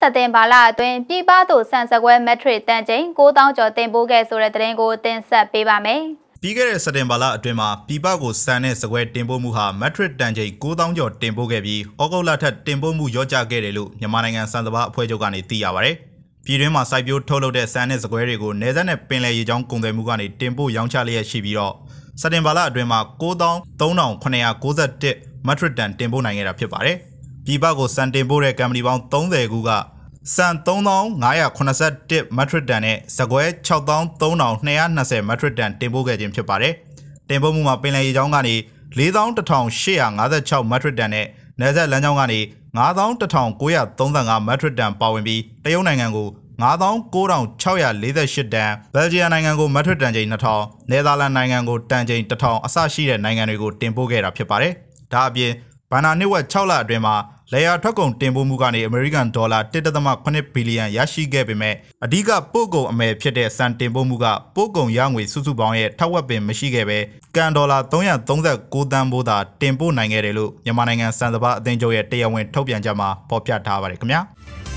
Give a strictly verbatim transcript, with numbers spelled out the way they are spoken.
သက်တင်ဘာလအတွင်းပြည်ပသို့ဆန်စကွဲမက်ထရစ်တန်ချိန်ကိုးသောင်းကျော်တင်ပို့ခဲ့ဆိုတဲ့သတင်းကိုတင်ဆက်ပေးပါမယ်။ပြီးခဲ့တဲ့စက်တင်ဘာလအတွင်းမှာပြည်ပကိုဆန်တဲ့စကွဲတင်ပို့မှုဟာမက်ထရစ်တန်ချိန်ကိုးသောင်းကျော်တင်ပို့ခဲ့ပြီးဩဂုတ်လထက်တင်ပို့မှုရော့ကျခဲ့တယ်လို့မြန်မာနိုင်ငံစံစဘာအဖွဲ့ချုပ်ကနေသိရပါဗျ။ပြည်တွင်းမှာစိုက်ပျိုးထုတ်လုပ်တဲ့ဆန်တဲ့စကွဲတွေကိုနယ်စပ်နဲ့ပင်လယ်ရေကြောင်းကုန်သွယ်မှုကနေတင်ပို့ရောင်းချလျက်ရှိပြီးတော့စက်တင်ဘာလအတွင်းမှာကိုးသောင်းသုံးထောင်ခုနှစ်ရာကိုးဆယ့်တစ်မက်ထရစ်တန်တင်ပို့နိုင်ခဲ့တာဖြစ်ပါတယ်။ပြည်ပကိုဆန်တင်ပို့တဲ့ကမ္ပဏီပေါင်းသုံးဆယ်ခုကဆန်သုံးသောင်းငါးရာခုနှစ်ဆယ့်တစ်မက်ထရစ်တန်နဲ့စကွဲခြောက်သောင်းသုံးထောင်နှစ်ရာနှစ်ဆယ်မက်ထရစ်တန်တင်ပို့ခဲ့ခြင်းဖြစ်ပါတယ်။တင်ပို့မှုမှာပင်လယ်ရေကြောင်းကနေလေးသောင်းတစ်ထောင်ရှစ်ရာငါးဆယ့်ခြောက်မက်ထရစ်တန်နဲ့နယ်စပ်လမ်းကြောင်းကနေငါးသောင်းတစ်ထောင်ကိုးရာသုံးဆယ့်ငါးမက်ထရစ်တန်ပါဝင်ပြီးတရုတ်နိုင်ငံကိုငါးသောင်းကိုးထောင်ခြောက်ရာလေးဆယ့်ရှစ်တန်ဘယ်လ်ဂျီယံနိုင်ငံကိုမက်ထရစ်တန်ချိန်နှစ်ထောင်နယ်သာလန်နိုင်ငံကိုတန်ချိန်တစ်ထောင်အစရှိတဲ့နိုင်ငံတွေကိုတင်ပို့ခဲ့တာဖြစ်ပါတယ်။ဒါအပြင်ဘဏ္ဍာနှစ်ဝက်ခြောက်လအတွင်းမှာလေယာထွက်ကုန်တင်ပို့မှုကနေအမေရိကန်ဒေါ်လာတစ်ဒသမခုနှစ်ဘီလီယံရရှိခဲ့ပေမဲ့အဓိကပို့ကုန်အမယ်ဖြစ်တဲ့စံတင်ပို့မှုကပို့ကုန်ရငွေစုစုပေါင်းရဲ့ထက်ဝက်ပင်မရှိခဲ့ပဲကန်ဒေါ်လာသုံးရာသုံးဆယ့်ကိုးသန်းဘိုးသာတင်ပို့နိုင်ခဲ့တယ်လို့မြန်မာနိုင်ငံစံစဘာအသင်းချုပ်ရဲ့တရားဝင်ထုတ်ပြန်ချက်မှာဖော်ပြထားပါတယ်ခင်ဗျာ။